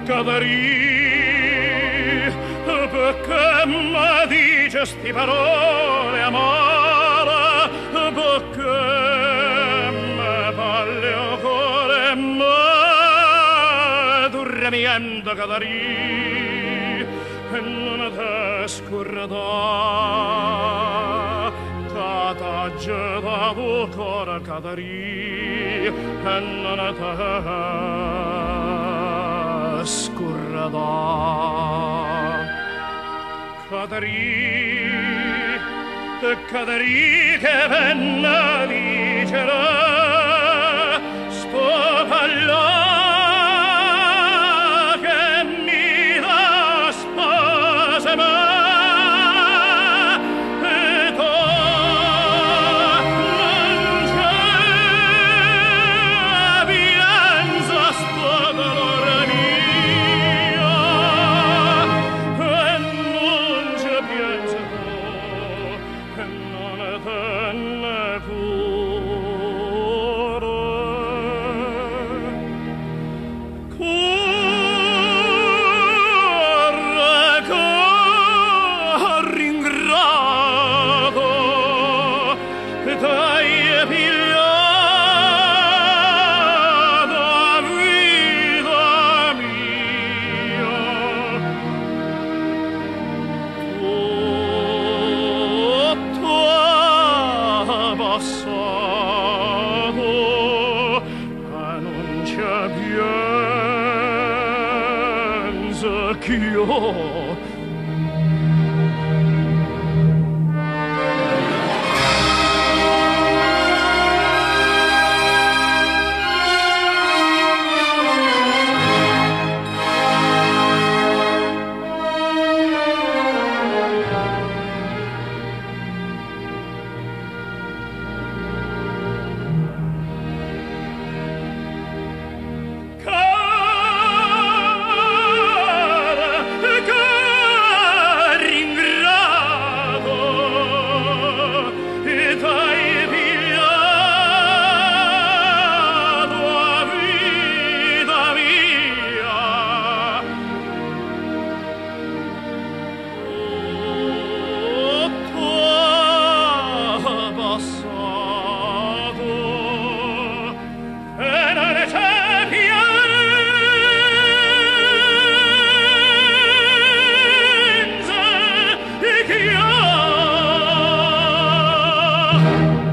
cadere, perché mi dice sti parole amore, perché mi parli o cuore, ma dormiendo cadere, e non te scordare, che t'ha gettato il cuore cadere, e non te scordare. Cadere che venne dicere, sto parlare che mi dà sposa me, e tu non c'è pienza sto dolore mio, e non c'è pienza e non te ne cura. Corre ingrato, che t'hai pigliato vita mia. Tutto è passato, e non c'è pienza che io che io